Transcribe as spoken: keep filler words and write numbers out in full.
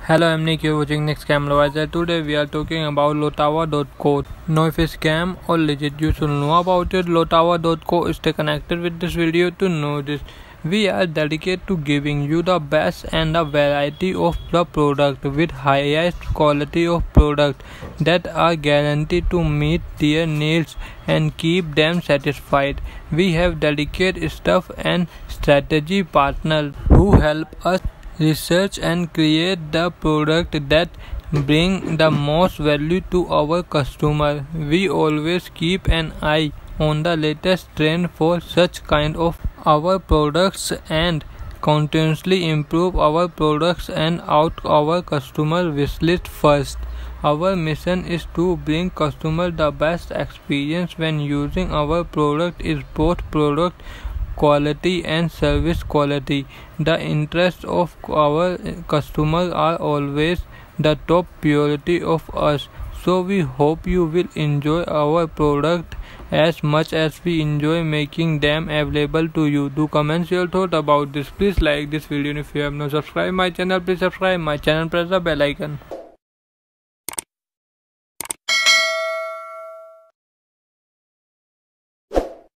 Hello, I'm Nick. You're watching Next Scam Advisor. Today we are talking about Lotava dot co. Know if it's scam or legit. You should know about it. Lotava dot co. Stay connected with this video to know this. We are dedicated to giving you the best and the variety of the product with highest quality of product that are guaranteed to meet their needs and keep them satisfied. We have dedicated staff and strategy partners who help us research and create the product that bring the most value to our customer. We always keep an eye on the latest trend for such kind of our products and continuously improve our products and out our customer wishlist first. Our mission is to bring customer the best experience when using our product is both product quality and service quality. The interests of our customers are always the top priority of us. So we hope you will enjoy our product as much as we enjoy making them available to you. Do comment your thought about this. Please like this video, and if you have not subscribed my channel, please subscribe my channel, press the bell icon.